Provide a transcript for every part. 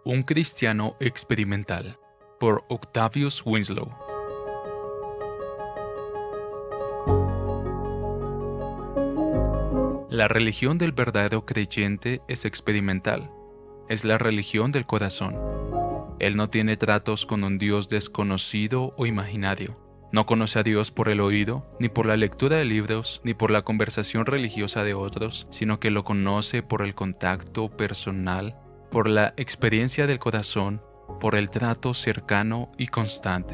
Un cristiano experimental, por Octavius Winslow. La religión del verdadero creyente es experimental. Es la religión del corazón. Él no tiene tratos con un Dios desconocido o imaginario. No conoce a Dios por el oído, ni por la lectura de libros, ni por la conversación religiosa de otros, sino que lo conoce por el contacto personal, por la experiencia del corazón, por el trato cercano y constante.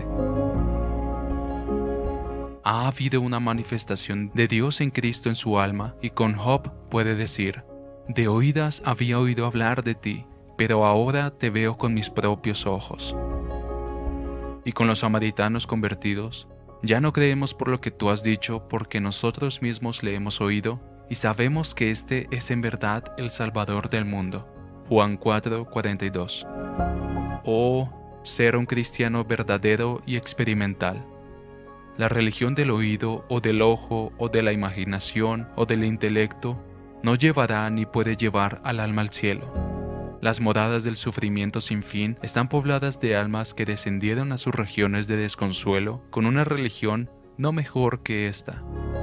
Ha habido una manifestación de Dios en Cristo en su alma, y con Job puede decir: de oídas había oído hablar de ti, pero ahora te veo con mis propios ojos. Y con los samaritanos convertidos, ya no creemos por lo que tú has dicho, porque nosotros mismos le hemos oído y sabemos que este es en verdad el Salvador del mundo. Juan 4:42. Oh, ser un cristiano verdadero y experimental. La religión del oído o del ojo o de la imaginación o del intelecto no llevará ni puede llevar al alma al cielo. Las moradas del sufrimiento sin fin están pobladas de almas que descendieron a sus regiones de desconsuelo con una religión no mejor que esta.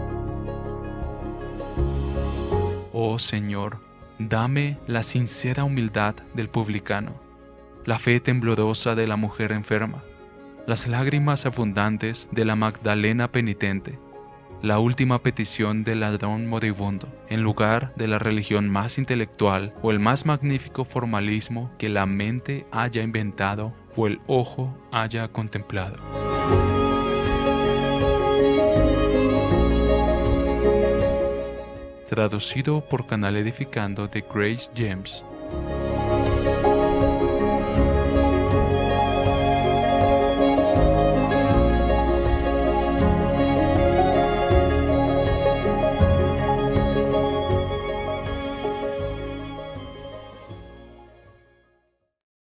Oh Señor, dame la sincera humildad del publicano, la fe temblorosa de la mujer enferma, las lágrimas abundantes de la Magdalena penitente, la última petición del ladrón moribundo, en lugar de la religión más intelectual o el más magnífico formalismo que la mente haya inventado o el ojo haya contemplado. Traducido por Canal Edificando de Grace James.